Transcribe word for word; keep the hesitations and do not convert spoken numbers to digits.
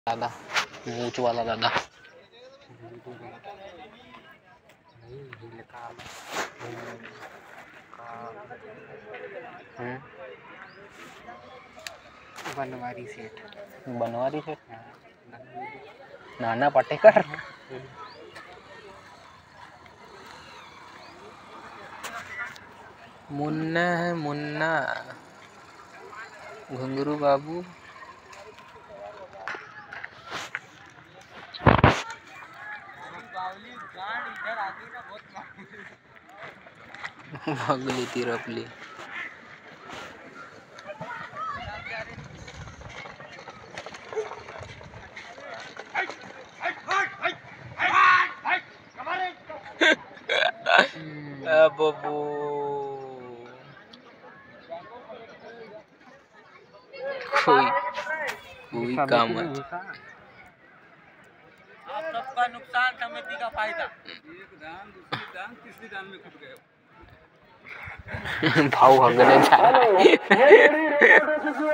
दादा मूछ वाला दादा बनवारी सेठ बनवारी सेठ नाना पाटेकर मुन्ना है मुन्ना घुंगरू बाबू भगली तिरपली बाबू कोई कोई काम है। आप सबका नुकसान समिति का फायदा। एक दान दूसरी दान तीसरी दान में कूद गए भाव हगने जा